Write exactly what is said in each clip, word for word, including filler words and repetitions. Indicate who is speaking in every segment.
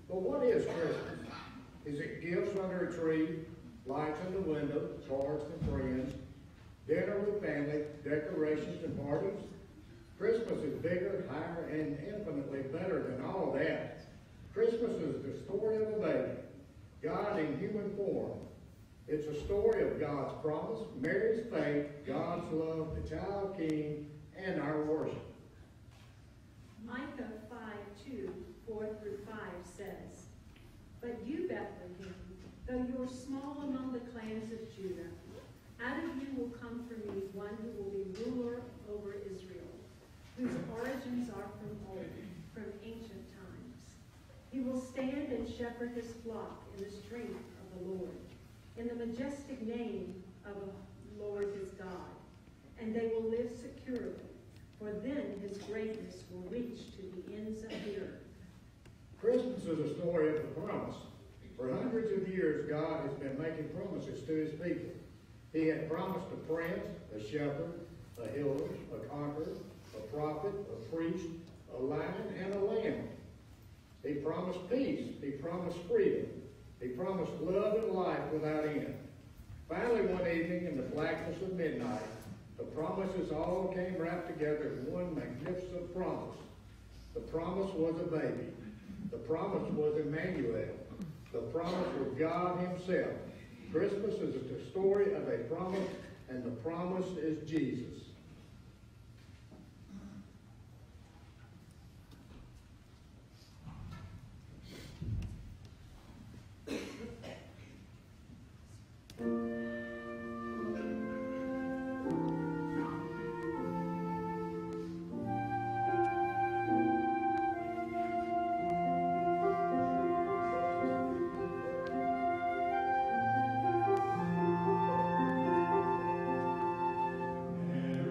Speaker 1: But what is Christmas? Is it gifts under a tree, lights in the window, cards from friends, dinner with family, decorations and parties? Christmas is bigger, higher, and infinitely better than all that. Christmas is the story of a baby, God in human form. It's a story of God's promise, Mary's faith, God's love, the child king, and our worship.
Speaker 2: Micah five two, four through five says, "But you, Bethlehem, though you are small among the clans of Judah, out of you will come for me one who will be ruler over Israel, whose origins are from old, from ancient times. He will stand and shepherd his flock in the strength of the Lord, in the majestic name of the Lord his God, and they will live securely, for then his greatness will reach to the ends of the earth."
Speaker 1: Christmas is a story of the promise. For hundreds of years, God has been making promises to his people. He had promised a prince, a shepherd, a healer, a conqueror, a prophet, a priest, a lion, and a lamb. He promised peace. He promised freedom. He promised love and life without end. Finally, one evening in the blackness of midnight, the promises all came wrapped together in one magnificent promise. The promise was a baby. The promise was Emmanuel. The promise was God himself. Christmas is the story of a promise, and the promise is Jesus.
Speaker 3: And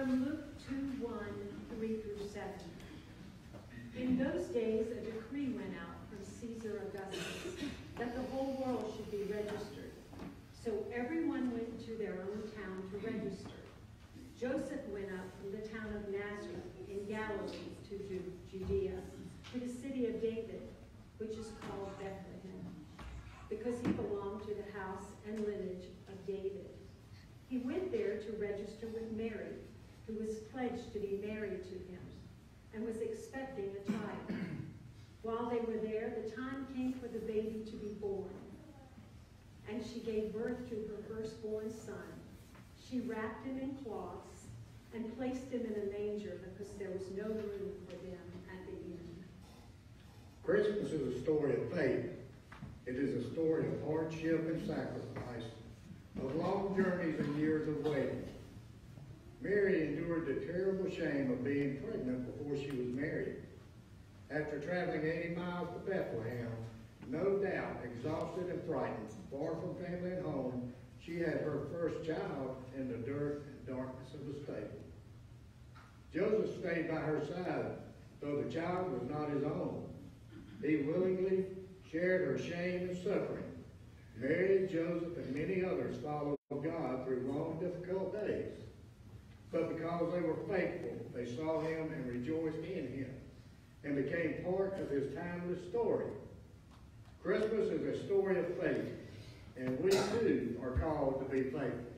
Speaker 2: From Luke two, one, three through seven. In those days, a decree went out from Caesar Augustus that the whole world should be registered. So everyone went to their own town to register. Joseph went up from the town of Nazareth in Galilee to Ju- Judea, to the city of David, which is called Bethlehem, because he belonged to the house and lineage of David. He went there to register with Mary, who was pledged to be married to him, and was expecting a child. While they were there, the time came for the baby to be born, and she gave birth to her firstborn son. She wrapped him in cloths and placed him in a manger because there was no room for them at the inn.
Speaker 1: Christmas is a story of faith. It is a story of hardship and sacrifice, of long journeys and years of waiting. Mary endured the terrible shame of being pregnant before she was married. After traveling eighty miles to Bethlehem, no doubt exhausted and frightened, far from family and home, she had her first child in the dirt and darkness of the stable. Joseph stayed by her side, though the child was not his own. He willingly shared her shame and suffering. Mary, Joseph, and many others followed God through long, difficult days. But because they were faithful, they saw him and rejoiced in him, and became part of his timeless story. Christmas is a story of faith, and we too are called to be faithful.